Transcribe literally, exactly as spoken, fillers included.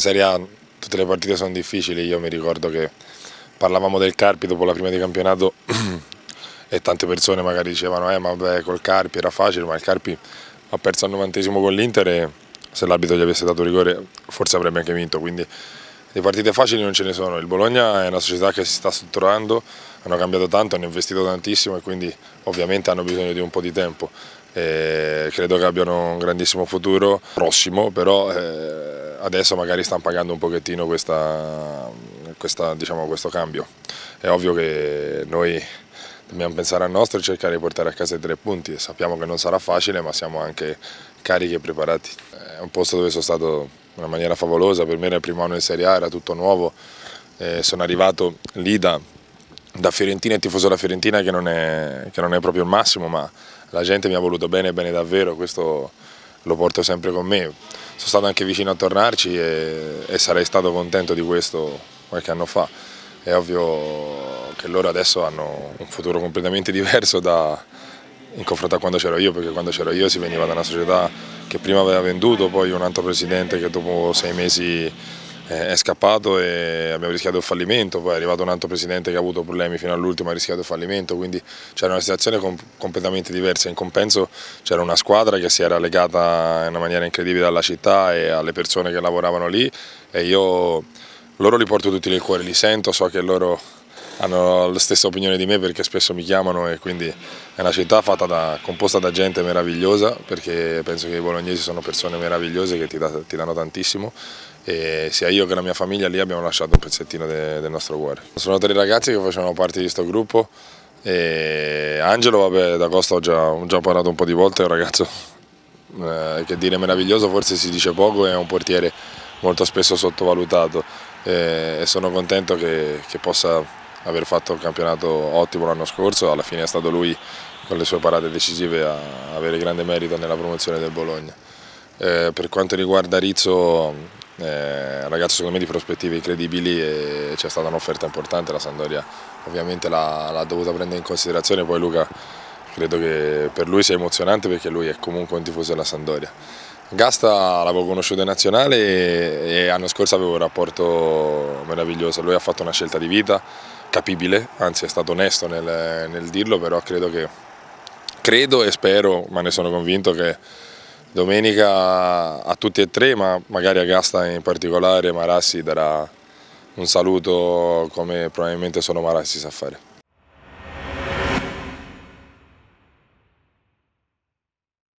Serie A tutte le partite sono difficili, io mi ricordo che parlavamo del Carpi dopo la prima di campionato e tante persone magari dicevano eh ma vabbè col Carpi era facile, ma il Carpi ha perso al novantesimo con l'Inter e se l'arbitro gli avesse dato rigore forse avrebbe anche vinto, quindi le partite facili non ce ne sono. Il Bologna è una società che si sta strutturando, hanno cambiato tanto, hanno investito tantissimo e quindi ovviamente hanno bisogno di un po' di tempo. E credo che abbiano un grandissimo futuro prossimo, però eh, adesso magari stanno pagando un pochettino questa, questa, diciamo, questo cambio. È ovvio che noi dobbiamo pensare al nostro e cercare di portare a casa i tre punti. Sappiamo che non sarà facile, ma siamo anche carichi e preparati. È un posto dove sono stato in una maniera favolosa, per me era il primo anno in Serie A, era tutto nuovo. Eh, sono arrivato lì da, da Fiorentina e tifoso della Fiorentina che non, è, che non è proprio il massimo, ma la gente mi ha voluto bene, bene davvero, questo lo porto sempre con me. Sono stato anche vicino a tornarci e, e sarei stato contento di questo qualche anno fa. È ovvio che loro adesso hanno un futuro completamente diverso da, in confronto a quando c'ero io, perché quando c'ero io si veniva da una società che prima aveva venduto, poi un altro presidente che dopo sei mesi è scappato e abbiamo rischiato il fallimento, poi è arrivato un altro presidente che ha avuto problemi fino all'ultimo e ha rischiato il fallimento, quindi c'era una situazione com completamente diversa. In compenso c'era una squadra che si era legata in una maniera incredibile alla città e alle persone che lavoravano lì e io loro li porto tutti nel cuore, li sento, so che loro hanno la stessa opinione di me perché spesso mi chiamano e quindi è una città fatta da, composta da gente meravigliosa, perché penso che i bolognesi sono persone meravigliose che ti, da, ti danno tantissimo e sia io che la mia famiglia lì abbiamo lasciato un pezzettino de, del nostro cuore. Sono tre ragazzi che facevano parte di questo gruppo e Angelo, vabbè, da Costa ho già, ho già parlato un po' di volte, è un ragazzo eh, che dire meraviglioso forse si dice poco, è un portiere molto spesso sottovalutato e, e sono contento che, che possa aver fatto un campionato ottimo l'anno scorso, alla fine è stato lui con le sue parate decisive a avere grande merito nella promozione del Bologna. Eh, per quanto riguarda Rizzo, eh, un ragazzo secondo me di prospettive incredibili e c'è stata un'offerta importante, la Sampdoria ovviamente l'ha dovuta prendere in considerazione, poi Luca credo che per lui sia emozionante perché lui è comunque un tifoso della Sampdoria. Gasta l'avevo conosciuto in nazionale e, e l'anno scorso avevo un rapporto meraviglioso, lui ha fatto una scelta di vita capibile, anzi è stato onesto nel, nel dirlo, però credo, che, credo e spero, ma ne sono convinto che domenica a tutti e tre, ma magari a Gasta in particolare, Marassi darà un saluto come probabilmente solo Marassi sa fare.